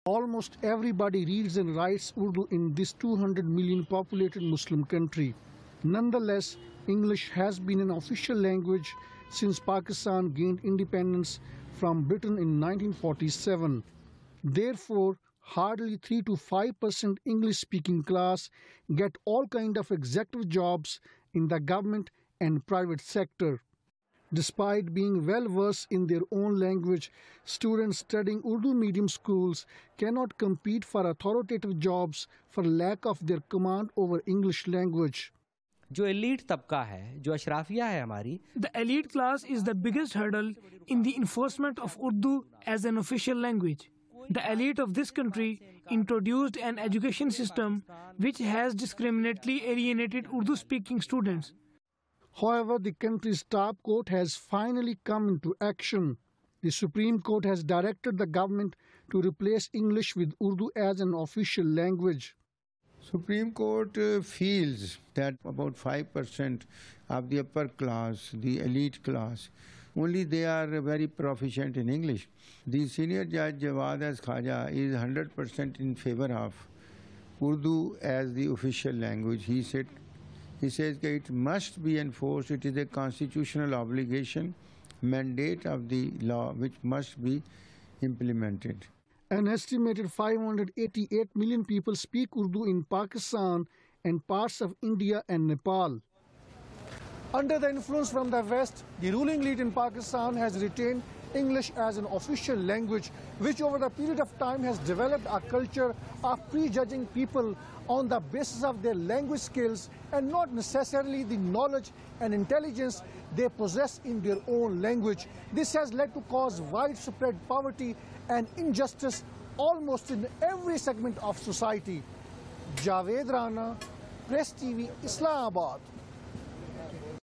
Almost everybody reads and writes Urdu in this 200 million populated Muslim country. Nonetheless, English has been an official language since Pakistan gained independence from Britain in 1947. Therefore, hardly 3 to 5% English-speaking class get all kind of executive jobs in the government and private sector. Despite being well versed in their own language, students studying Urdu medium schools cannot compete for authoritative jobs for lack of their command over English language. जो elite तबका है, जो अशराफिया है हमारी, The elite class is the biggest hurdle in the enforcement of Urdu as an official language. The elite of this country introduced an education system which has discriminately alienated Urdu-speaking students. However, the country's top court has finally come into action. The Supreme Court has directed the government to replace English with Urdu as an official language. Supreme Court feels that about 5% of the upper class, the elite class, only they are very proficient in English. The senior judge Jawad as Khaja is 100% in favor of Urdu as the official language. He says that it must be enforced. It is a constitutional obligation, mandate of the law, which must be implemented. An estimated 588 million people speak Urdu in Pakistan and parts of India and Nepal. Under the influence from the West, the ruling elite in Pakistan has retained English as an official language, which over the period of time has developed a culture of prejudging people on the basis of their language skills and not necessarily the knowledge and intelligence they possess in their own language. This has led to cause widespread poverty and injustice almost in every segment of society. Javed Rana, Press TV, Islamabad.